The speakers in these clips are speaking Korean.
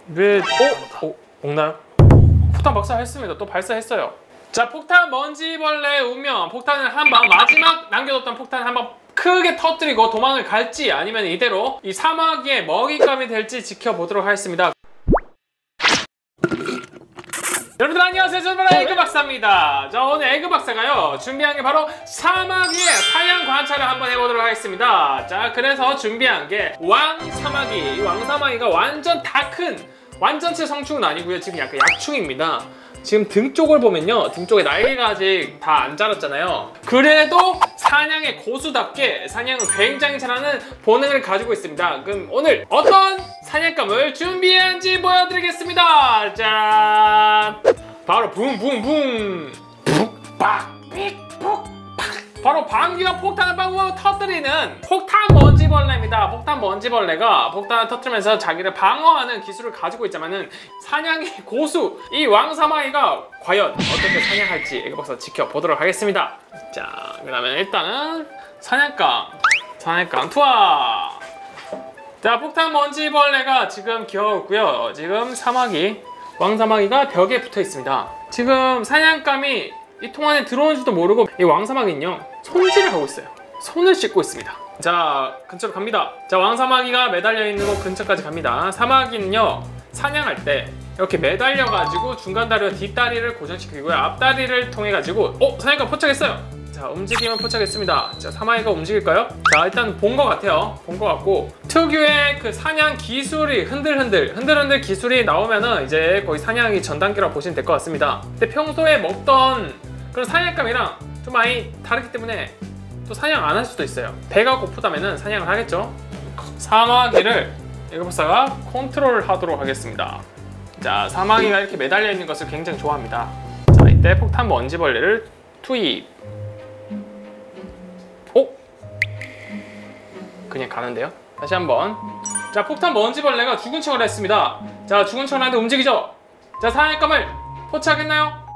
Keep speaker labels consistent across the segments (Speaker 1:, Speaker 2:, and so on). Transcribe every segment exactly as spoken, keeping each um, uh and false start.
Speaker 1: 왜? 어? 어? 먹나요? 폭탄 발사했습니다. 또 발사했어요. 자, 폭탄 먼지벌레 운명. 폭탄을 한 방, 마지막 남겨뒀던 폭탄 한 방 크게 터뜨리고 도망을 갈지 아니면 이대로 이 사마귀의 먹잇감이 될지 지켜보도록 하겠습니다. 여러분들 안녕하세요. 저는 바로 에그 박사입니다. 자, 오늘 에그 박사가요 준비한 게 바로 사마귀의 사냥 관찰을 한번 해보도록 하겠습니다. 자, 그래서 준비한 게 왕사마귀. 이 왕사마귀가 완전 다 큰 완전체 성충은 아니고요. 지금 약간 약충입니다. 지금 등 쪽을 보면요, 등 쪽에 날개가 아직 다 안 자랐잖아요. 그래도 사냥의 고수답게 사냥을 굉장히 잘하는 본능을 가지고 있습니다. 그럼 오늘 어떤 사냥감을 준비한지 보여드리겠습니다. 짠! 바로 붕붕붕! 푹박! 삑푹! 바로 방귀와 폭탄을 방구 터뜨리는 폭탄 먼지벌레입니다. 폭탄 먼지벌레가 폭탄을 터뜨리면서 자기를 방어하는 기술을 가지고 있지만은 사냥의 고수 이 왕사마귀가 과연 어떻게 사냥할지 에그 박사 지켜보도록 하겠습니다. 자, 그러면 일단은 사냥감 사냥감 투하. 자, 폭탄 먼지벌레가 지금 기어오고요. 지금 사마귀 왕사마귀가 벽에 붙어 있습니다. 지금 사냥감이 이 통 안에 들어오는지도 모르고 이 왕사마귀는요 손질을 하고 있어요. 손을 씻고 있습니다. 자, 근처로 갑니다. 자, 왕사마귀가 매달려 있는 곳 근처까지 갑니다. 사마귀는요 사냥할 때 이렇게 매달려 가지고 중간 다리와 뒷다리를 고정시키고요, 앞다리를 통해 가지고 어? 사냥감 포착했어요. 자, 움직이면 포착했습니다. 자, 사마귀가 움직일까요? 자, 일단 본 것 같아요. 본 것 같고 특유의 그 사냥 기술이 흔들흔들 흔들흔들 기술이 나오면은 이제 거의 사냥이 전 단계라고 보시면 될 것 같습니다. 근데 평소에 먹던 그런 사냥감이랑 좀 많이 다르기 때문에 또 사냥 안 할 수도 있어요. 배가 고프다면은 사냥을 하겠죠. 사마귀를 에그 박사가 컨트롤 하도록 하겠습니다. 자, 사마귀가 이렇게 매달려 있는 것을 굉장히 좋아합니다. 자, 이때 폭탄 먼지벌레를 투입. 오? 그냥 가는데요? 다시 한번. 자, 폭탄 먼지벌레가 죽은 척을 했습니다. 자, 죽은 척을 하는데 움직이죠? 자, 사냥감을 포착했나요?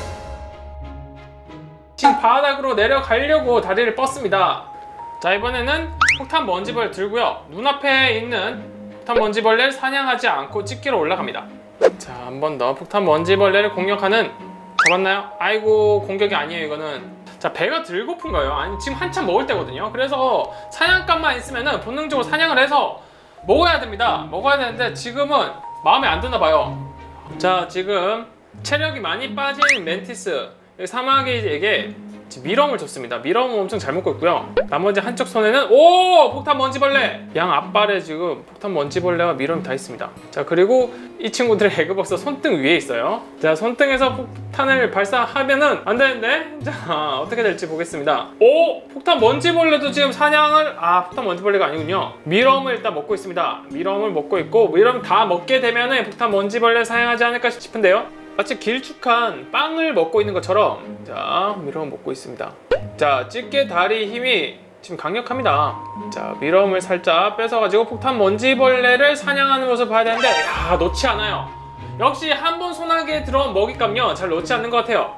Speaker 1: 지금 바닥으로 내려가려고 다리를 뻗습니다. 자, 이번에는 폭탄 먼지벌레 들고요, 눈앞에 있는 폭탄 먼지벌레를 사냥하지 않고 찍기로 올라갑니다. 자, 한 번 더 폭탄 먼지벌레를 공격하는. 잡았나요? 아이고, 공격이 아니에요 이거는. 자, 배가 들 고픈 거예요. 아니, 지금 한참 먹을 때거든요. 그래서 사냥감만 있으면은 본능적으로 사냥을 해서 먹어야 됩니다. 먹어야 되는데 지금은 마음에 안 드나 봐요. 자, 지금 체력이 많이 빠진 멘티스 사마귀에게 미럼을 줬습니다. 미럼을 엄청 잘 먹고 있고요. 나머지 한쪽 손에는 오! 폭탄 먼지벌레! 양 앞발에 지금 폭탄 먼지벌레와 미럼이 다 있습니다. 자, 그리고 이 친구들의 에그 박사 손등 위에 있어요. 자, 손등에서 폭탄을 발사하면은 안 되는데? 자, 어떻게 될지 보겠습니다. 오! 폭탄 먼지벌레도 지금 사냥을 아, 폭탄 먼지벌레가 아니군요. 미럼을 일단 먹고 있습니다. 미럼을 먹고 있고 미럼 다 먹게 되면은 폭탄 먼지벌레를 사냥하지 않을까 싶은데요. 마치 길쭉한 빵을 먹고 있는 것처럼. 자, 미럼 먹고 있습니다. 자, 집게 다리 힘이 지금 강력합니다. 자, 미럼을 살짝 뺏어가지고 폭탄 먼지벌레를 사냥하는 것을 봐야 되는데 야, 놓지 않아요. 역시 한 번 손아귀에 들어온 먹잇감요 잘 놓지 않는 것 같아요.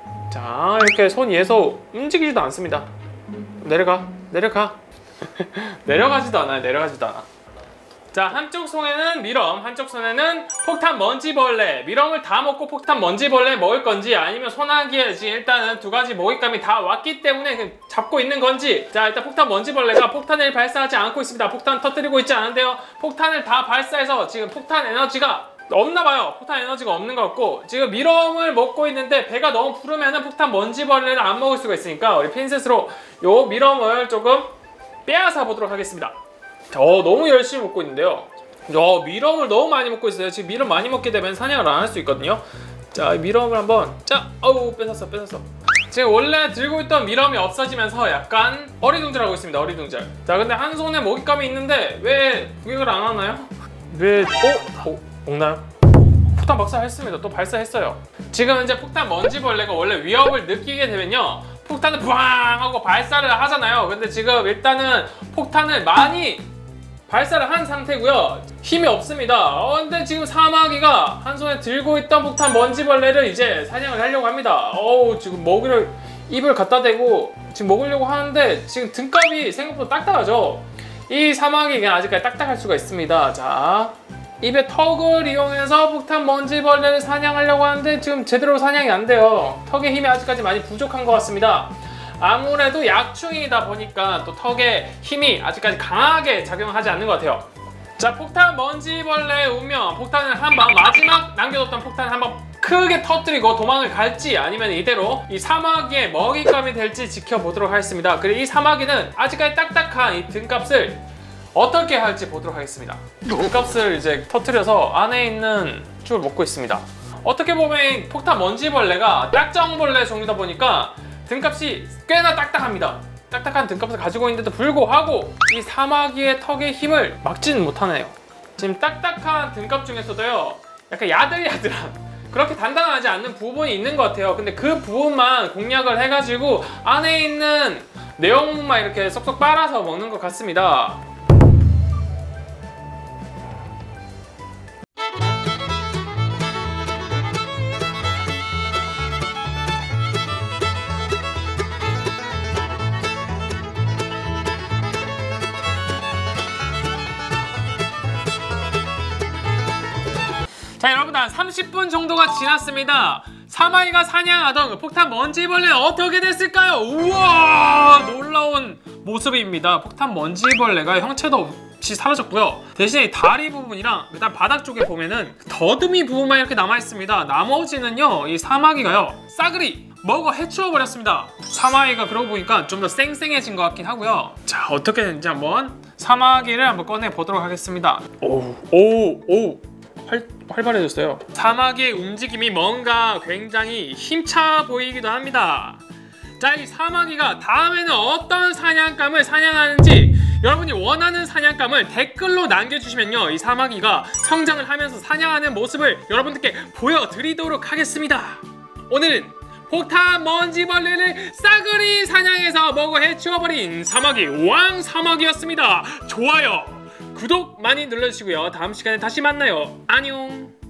Speaker 1: 자, 이렇게 손 위에서 움직이지도 않습니다. 내려가 내려가 내려가지도 않아요. 내려가지도 않아. 자, 한쪽 손에는 미럼, 한쪽 손에는 폭탄 먼지벌레. 미럼을 다 먹고 폭탄 먼지벌레 먹을 건지 아니면 소나기에 지금 일단은 두 가지 먹잇감이 다 왔기 때문에 잡고 있는 건지. 자, 일단 폭탄 먼지벌레가 폭탄을 발사하지 않고 있습니다. 폭탄 터뜨리고 있지 않은데요. 폭탄을 다 발사해서 지금 폭탄 에너지가 없나 봐요. 폭탄 에너지가 없는 것 같고 지금 미럼을 먹고 있는데 배가 너무 부르면은 폭탄 먼지벌레를 안 먹을 수가 있으니까 우리 핀셋으로 요 미럼을 조금 빼앗아 보도록 하겠습니다. 어, 너무 열심히 먹고 있는데요. 어, 미럼을 너무 많이 먹고 있어요. 지금 미럼 많이 먹게 되면 사냥을 안 할 수 있거든요. 자, 미럼을 한번. 자, 어우, 뺏었어 뺏었어. 지금 원래 들고 있던 미럼이 없어지면서 약간 어리둥절하고 있습니다. 어리둥절. 자, 근데 한 손에 먹잇감이 있는데 왜 구경을 안 하나요? 왜? 어? 어? 먹나요? 폭탄 발사했습니다. 또 발사했어요. 지금 현재 폭탄 먼지벌레가 원래 위협을 느끼게 되면요 폭탄을 푸앙 하고 발사를 하잖아요. 근데 지금 일단은 폭탄을 많이 발사를 한 상태고요. 힘이 없습니다. 어, 근데 지금 사마귀가 한 손에 들고 있던 폭탄 먼지벌레를 이제 사냥을 하려고 합니다. 어우, 지금 먹이를 입을 갖다 대고 지금 먹으려고 하는데 지금 등갑이 생각보다 딱딱하죠. 이 사마귀가 아직까지 딱딱할 수가 있습니다. 자, 입에 턱을 이용해서 폭탄 먼지벌레를 사냥하려고 하는데 지금 제대로 사냥이 안 돼요. 턱의 힘이 아직까지 많이 부족한 것 같습니다. 아무래도 약충이다 보니까 또 턱의 힘이 아직까지 강하게 작용하지 않는 것 같아요. 자, 폭탄 먼지벌레의 운명. 폭탄을 한 방, 마지막 남겨뒀던 폭탄을 한 방 크게 터뜨리고 도망을 갈지 아니면 이대로 이 사마귀의 먹잇감이 될지 지켜보도록 하겠습니다. 그리고 이 사마귀는 아직까지 딱딱한 이 등값을 어떻게 할지 보도록 하겠습니다. 등값을 이제 터뜨려서 안에 있는 줄 먹고 있습니다. 어떻게 보면 폭탄 먼지벌레가 딱정벌레 종류다 보니까 등값이 꽤나 딱딱합니다. 딱딱한 등값을 가지고 있는데도 불구하고 이 사마귀의 턱의 힘을 막지는 못하네요. 지금 딱딱한 등값 중에서도요, 약간 야들야들한, 그렇게 단단하지 않는 부분이 있는 것 같아요. 근데 그 부분만 공략을 해가지고 안에 있는 내용만 이렇게 쏙쏙 빨아서 먹는 것 같습니다. 자, 여러분, 한 삼십 분 정도가 지났습니다. 사마귀가 사냥하던 그 폭탄 먼지벌레는 어떻게 됐을까요? 우와, 놀라운 모습입니다. 폭탄 먼지벌레가 형체도 없이 사라졌고요. 대신에 다리 부분이랑 그다음 바닥 쪽에 보면은 더듬이 부분만 이렇게 남아있습니다. 나머지는요, 이 사마귀가요, 싸그리 먹어 해치워 버렸습니다. 사마귀가 그러고 보니까 좀 더 쌩쌩해진 것 같긴 하고요. 자, 어떻게 되는지 한번 사마귀를 한번 꺼내 보도록 하겠습니다. 오, 오, 오. 활, 활발해졌어요. 사마귀의 움직임이 뭔가 굉장히 힘차 보이기도 합니다. 자, 이 사마귀가 다음에는 어떤 사냥감을 사냥하는지 여러분이 원하는 사냥감을 댓글로 남겨주시면요, 이 사마귀가 성장을 하면서 사냥하는 모습을 여러분들께 보여드리도록 하겠습니다. 오늘은 폭탄 먼지벌레를 싸그리 사냥해서 먹어 해치워버린 사마귀 왕 사마귀였습니다. 좋아요, 구독 많이 눌러주시고요. 다음 시간에 다시 만나요. 안녕.